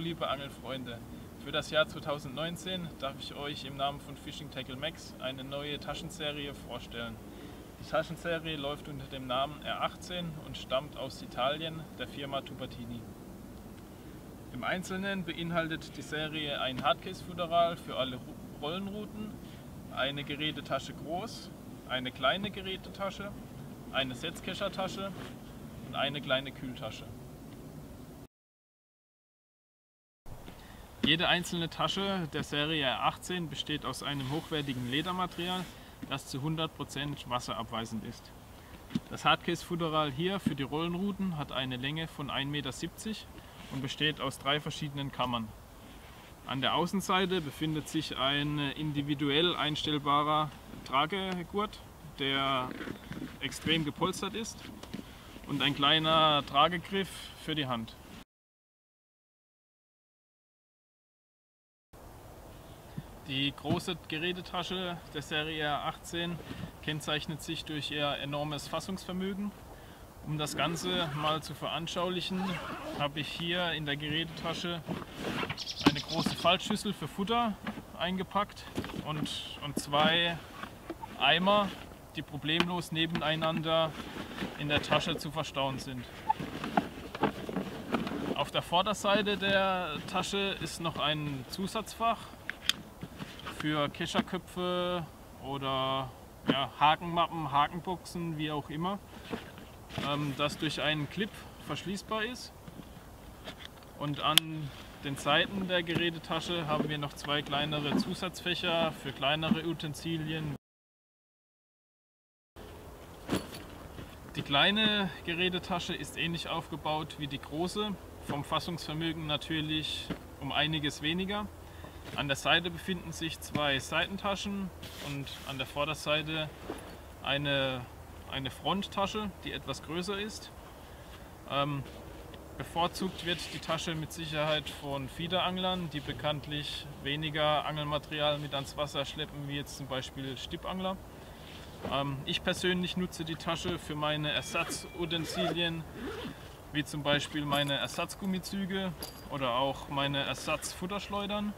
liebe Angelfreunde, für das Jahr 2019 darf ich euch im Namen von Fishing Tackle Max eine neue Taschenserie vorstellen. Die Taschenserie läuft unter dem Namen R18 und stammt aus Italien, der Firma Tubertini. Im Einzelnen beinhaltet die Serie ein Hardcase-Futteral für alle Rollenrouten, eine Gerätetasche groß, eine kleine Gerätetasche, eine Setzkeschertasche und eine kleine Kühltasche. Jede einzelne Tasche der Serie R18 besteht aus einem hochwertigen Ledermaterial, das zu 100% wasserabweisend ist. Das Hardcase-Futteral hier für die Rollenrouten hat eine Länge von 1,70 Meter und besteht aus 3 verschiedenen Kammern. An der Außenseite befindet sich ein individuell einstellbarer Tragegurt, der extrem gepolstert ist, und ein kleiner Tragegriff für die Hand. Die große Gerätetasche der Serie R18 kennzeichnet sich durch ihr enormes Fassungsvermögen. Um das Ganze mal zu veranschaulichen, habe ich hier in der Gerätetasche eine große Faltschüssel für Futter eingepackt und 2 Eimer, die problemlos nebeneinander in der Tasche zu verstauen sind. Auf der Vorderseite der Tasche ist noch ein Zusatzfach für Kescherköpfe oder Hakenmappen, Hakenboxen, wie auch immer, das durch einen Clip verschließbar ist. Und an den Seiten der Gerätetasche haben wir noch 2 kleinere Zusatzfächer für kleinere Utensilien. Die kleine Gerätetasche ist ähnlich aufgebaut wie die große, vom Fassungsvermögen natürlich um einiges weniger. An der Seite befinden sich 2 Seitentaschen und an der Vorderseite eine Fronttasche, die etwas größer ist. Bevorzugt wird die Tasche mit Sicherheit von Fiederanglern, die bekanntlich weniger Angelmaterial mit ans Wasser schleppen, wie jetzt zum Beispiel Stippangler. Ich persönlich nutze die Tasche für meine Ersatzutensilien, wie zum Beispiel meine Ersatzgummizüge oder auch meine Ersatzfutterschleudern.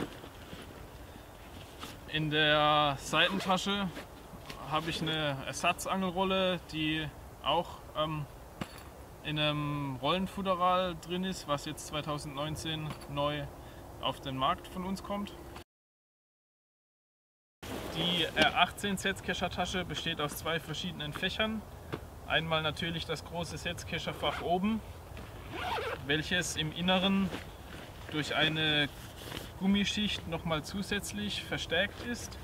In der Seitentasche habe ich eine Ersatzangelrolle, die auch in einem Rollenfutteral drin ist, was jetzt 2019 neu auf den Markt von uns kommt. Die R18 Setzkeschertasche besteht aus 2 verschiedenen Fächern. Einmal natürlich das große Setzkescherfach oben, welches im Inneren durch eine Gummischicht nochmal zusätzlich verstärkt ist.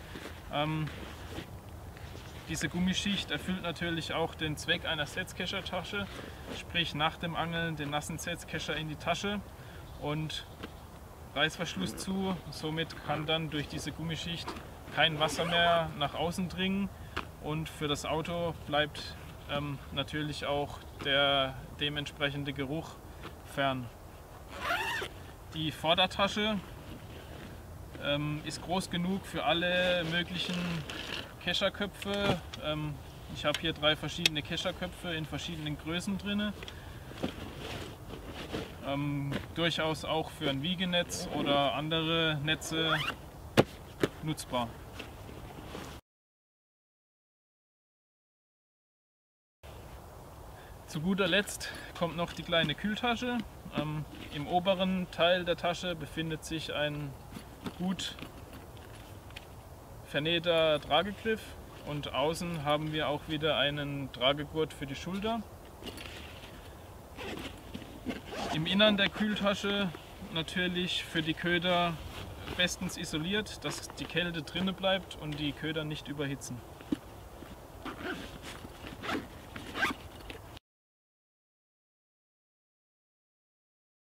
Diese Gummischicht erfüllt natürlich auch den Zweck einer Setzkeschertasche, sprich nach dem Angeln den nassen Setzkescher in die Tasche und Reißverschluss zu. Somit kann dann durch diese Gummischicht kein Wasser mehr nach außen dringen und für das Auto bleibt natürlich auch der dementsprechende Geruch fern. Die Vordertasche ist groß genug für alle möglichen Kescherköpfe. Ich habe hier 3 verschiedene Kescherköpfe in verschiedenen Größen drin. Durchaus auch für ein Wiegenetz oder andere Netze nutzbar. Zu guter Letzt kommt noch die kleine Kühltasche. Im oberen Teil der Tasche befindet sich ein gut vernähter Tragegriff und außen haben wir auch wieder einen Tragegurt für die Schulter. Im Innern der Kühltasche natürlich für die Köder bestens isoliert, dass die Kälte drinnen bleibt und die Köder nicht überhitzen.